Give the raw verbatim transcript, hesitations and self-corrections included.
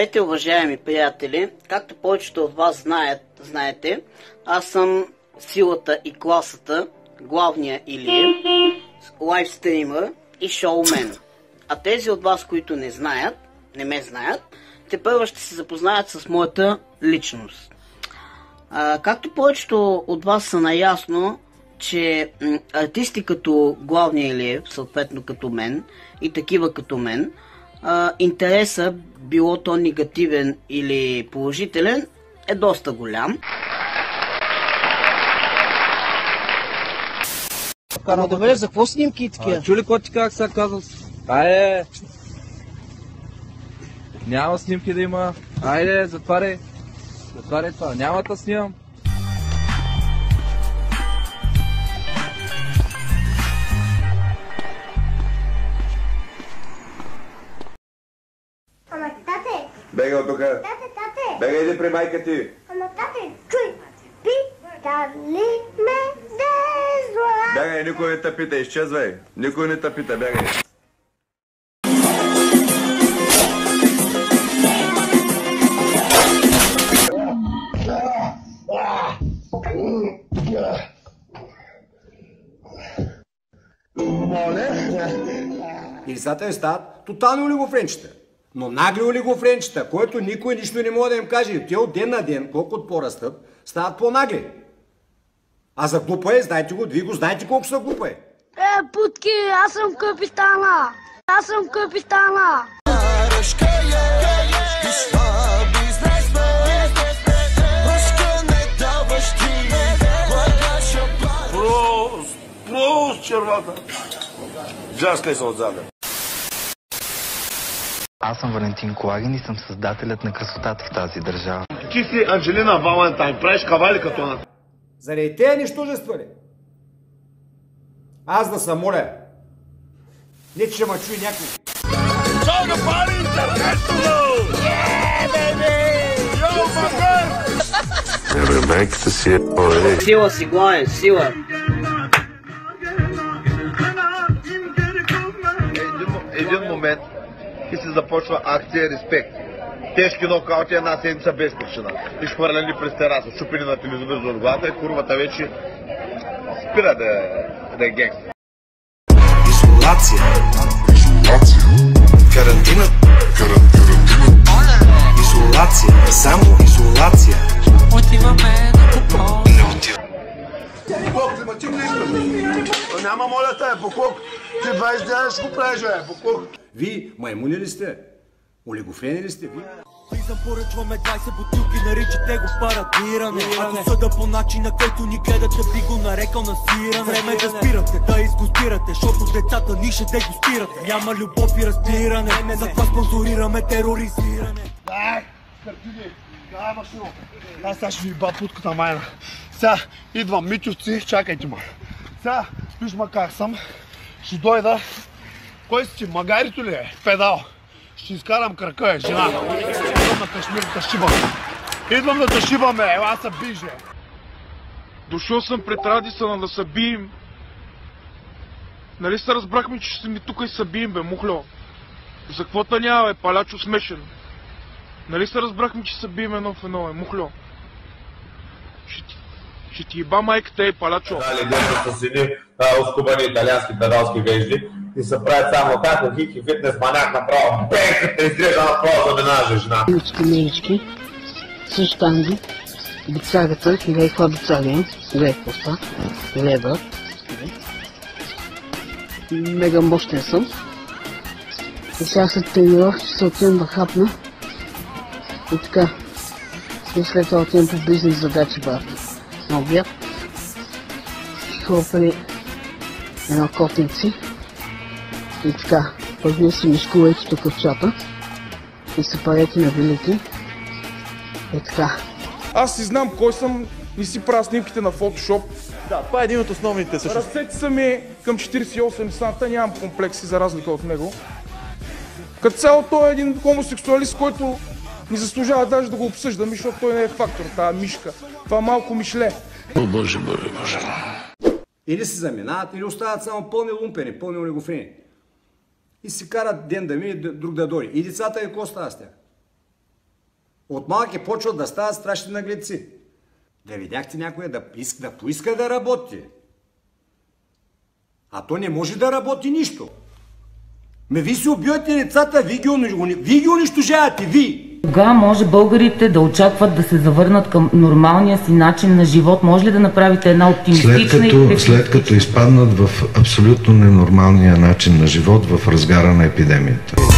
Здравейте, уважаеми приятели! Както повечето от вас знаят, знаете, аз съм силата и класата, главния Илиев, лайвстример и шоумен. А тези от вас, които не знаят, не ме знаят, те първо ще се запознаят с моята личност. А, както повечето от вас са наясно, че м, артисти като главния Илиев, съответно като мен, и такива като мен, а, интереса, било то негативен или положителен, е доста голям. Ама добре, за какво снимки и такива? Чули какво ти как сега казал? Айде! Няма снимки да има. Айде, затваряй. Затваряй това. Няма да снимам. Ама тате! Бега от тука! Тате, тате! Бега, иди при майка ти! Ама тате, чуй! Питали ме дезла! Бегай, никой не те пита, изчезвай! Никой не те пита, бегай! И децата ви стават тотални олигофренчета. Но нагли олигофренчета, който никой нищо не може да им каже. Те от ден на ден, колкото по-растат, стават по-нагли. А за глупа е, знаете го, вие го знаете колко са глупа е. Е, путки, аз съм капитана! Аз съм капитана! Прост, прост, червата! Джаскай се отзаде. Аз съм Валентин Колагин и съм създателят на красотата в тази държава. Ти си Анджелина Валентайн, правиш кавали като на... Заради тези нищожества ли? Аз да се моля. Не че ма чуи някой. Чао да пари интернетно! Е, бейби! Йо, магър! Ебе, майката си е... Сила си, главен, сила! Един момент и се започва акция Респект. Тежки нокаути, една седмица без причина. Изхвърляни през тераса, чупени на телевизор от главата и курвата вече спира да, да е генгстър. Изолация. Изолация. Карантина. Карантина. Изолация. Само изолация. Отиваме на купон. Не отива. Поклок, ма ти го искаш. Няма моля тая, Поклок. Ти двайсет дена ще го правиш, бе, Поклок. Вие маймуни ли сте? Олигофрени ли сте ви? Влизам, поръчваме двайсет бутилки, наричате го парадиране. Ако съда по начина, който ни гледате, би го нарекал насиране. Време да спирате, да изгостирате, защото децата ни ще дегустирате. Няма любов и разбиране, затова спонсорираме тероризиране. Дай, картини, дай машино. Аз сега ще ви ба путката майна. Сега идвам, митювци, чакайте ма. Сега, виж ма как съм. Ще дойда. Кой си ти, магарито ли е? Педал. Ще изкарам крака, е, жена. Идвам на Кашмир да шибам. Идвам да шибаме, ела са биже. Дошъл съм пред Радисъна да се бием. Нали се разбрахме, че ще ми тук и се бием, бе, мухло? За каквото няма, бе, палячо смешен. Нали се разбрахме, че се бием едно в едно, бе, мухло? Ще ти, ще ти еба майката, е, палячо. Дали дето са сини оскубани италиански педалски вежди и се правят само така, хики фитнес маняк направо. Бех, като те издрежа направо за менажа, жена. Милички, милички, с штанги, бицагата, гледай това бицага, гледай какво ста, гледай брат. Мега мощен съм. И сега след тренировки ще се отидем да хапна. И така. И след това отидем по бизнес задачи, брат. На обяд. Хлопали едно котенци. И така. Пък си мишкувайте тук в чата. И се парете на велики. И така. Аз си знам кой съм и си правя снимките на фотошоп. Да, това е един от основните също. Ръцете са ми към четирийсет и осем санта, нямам комплекси за разлика от него. Като цяло той е един хомосексуалист, който ни заслужава даже да го обсъждаме, защото той не е фактор, тази мишка. Това малко мишле. О, боже, боже, боже. Или се заминават, или остават само пълни лумпени, пълни олигофрени. И си карат ден да мине, друг да дори. И децата и какво става с тях? От малки почват да стават страшни наглеци. Да видяхте някой да, иска, да поиска да работи. А то не може да работи нищо. Ме ви си убивате децата, ви ги, ви ги унищожавате, ви! Кога може българите да очакват да се завърнат към нормалния си начин на живот? Може ли да направите една оптимистична след като, и след като изпаднат в абсолютно ненормалния начин на живот в разгара на епидемията?